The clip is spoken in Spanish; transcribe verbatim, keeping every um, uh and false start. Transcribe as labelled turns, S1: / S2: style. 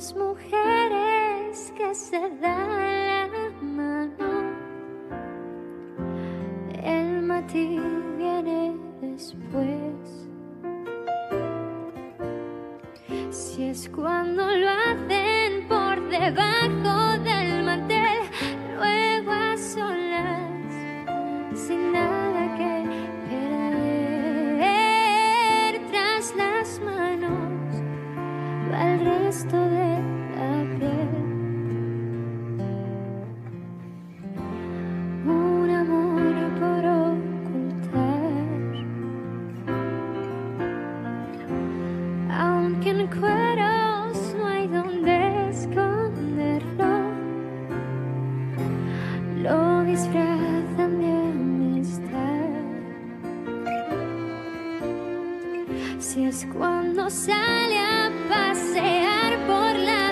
S1: dos mujeres que se dan la mano. El matiz viene después. Si es cuando lo hacen por debajo del mantel, luego a solas, sin nada que perder, tras las manos va el resto de la piel. Un amor por ocultar, aunque en cueros no hay donde esconderlo, lo disfrazan de amistad. Si es cuando sale a pasear por la